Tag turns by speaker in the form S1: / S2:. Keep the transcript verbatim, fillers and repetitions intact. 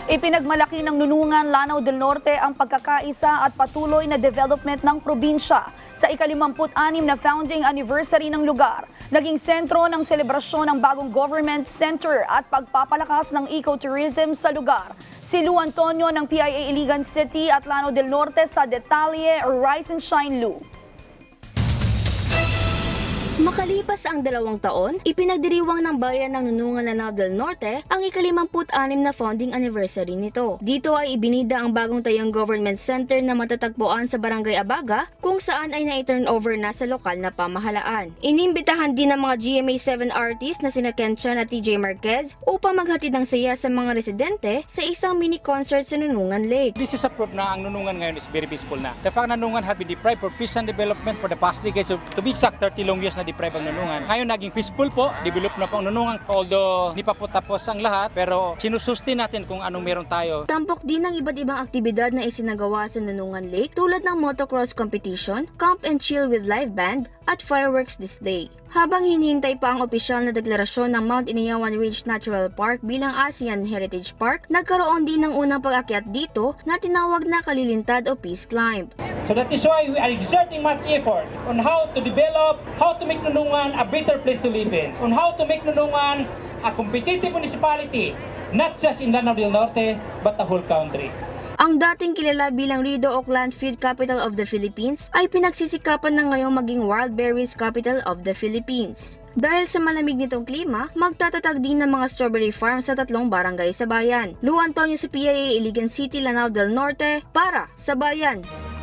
S1: Ipinagmalaki ng Nunungan Lanao del Norte ang pagkakaisa at patuloy na development ng probinsya sa ikalimamput-anim na founding anniversary ng lugar. Naging sentro ng selebrasyon ng bagong government center at pagpapalakas ng ecotourism sa lugar. Si Lou Antonio ng P I A Iligan City at Lanao del Norte sa detalye. Rise and Shine, Lou.
S2: Makalipas ang dalawang taon, ipinagdiriwang ng bayan ng Nunungan Lanao del Norte ang ikalimamput-anim na founding anniversary nito. Dito ay ibinida ang bagong tayong government center na matatagpuan sa Barangay Abaga, kung saan ay na-turn over na sa lokal na pamahalaan. Inimbitahan din ng mga G M A seven artists na sina Ken Chan at T J Marquez upang maghatid ng saya sa mga residente sa isang mini concert sa Nunungan Lake.
S3: This is a proof na ang Nunungan ngayon is very peaceful na. The fact na Nunungan have been deprived for peace and development for the past decades, so to be exact, thirty long years na deprived ang Nunungan. Ngayon naging peaceful po, develop na po ang Nunungan, although di pa po tapos ang lahat, pero sinusustain natin kung anong meron tayo.
S2: Tampok din ng iba't ibang aktibidad na isinagawa sa Nunungan Lake tulad ng motocross competition, camp and chill with live band, at fireworks display. Habang hinihintay pa ang opisyal na deklarasyon ng Mount Inayawan Ridge Natural Park bilang ASEAN Heritage Park, nagkaroon din ng unang pag-akyat dito na tinawag na Kalilintad o Peace Climb.
S3: So that is why we are exerting much effort on how to develop, how to make Nunungan a better place to live in, on how to make Nunungan a competitive municipality, not just in Lanao del Norte, but the whole country.
S2: Ang dating kilala bilang Rido Oakland Feed Capital of the Philippines ay pinagsisikapan na ngayong maging Wild Berries Capital of the Philippines. Dahil sa malamig nitong klima, magtatatag din ng mga strawberry farm sa tatlong barangay sa bayan. Lou Antonio sa P I A Iligan City, Lanao del Norte, para sa bayan.